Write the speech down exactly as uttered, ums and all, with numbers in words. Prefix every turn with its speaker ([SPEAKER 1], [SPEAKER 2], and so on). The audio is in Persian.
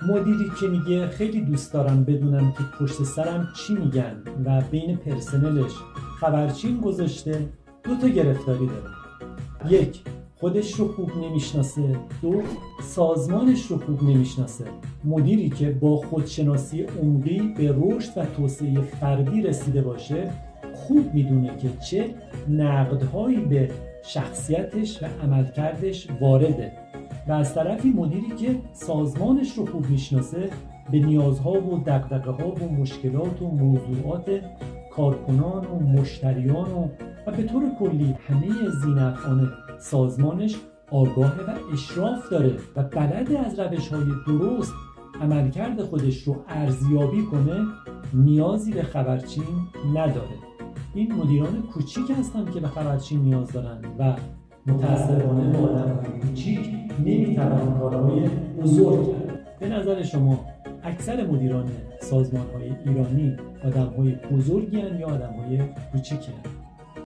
[SPEAKER 1] مدیری که میگه خیلی دوست دارم بدونم که پشت سرم چی میگن و بین پرسنلش خبرچین گذاشته، دو تا گرفتاری داره. یک، خودش رو خوب نمیشناسه. دو، سازمانش رو خوب نمیشناسه. مدیری که با خودشناسی عمقی به رشد و توسعه فردی رسیده باشه خوب میدونه که چه نقدهایی به شخصیتش و عملکردش وارده و از طرفی مدیری که سازمانش رو خوب میشناسه به نیازها و دغدغه‌ها و مشکلات و موضوعات کارکنان و مشتریان و, و به طور کلی همه ذی‌نفعان سازمانش آگاه و اشراف داره و بلد از روش‌های درست عملکرد خودش رو ارزیابی کنه، نیازی به خبرچین نداره. این مدیران کوچیک هستن که به خبرچین نیاز دارن و متاسفانه با آدم‌های کوچیک نمیتوان کارهای بزرگ کرد. به نظر شما اکثر مدیران سازمان‌های ایرانی آدم‌های بزرگی هستند یا آدم‌های کوچیکی هستند؟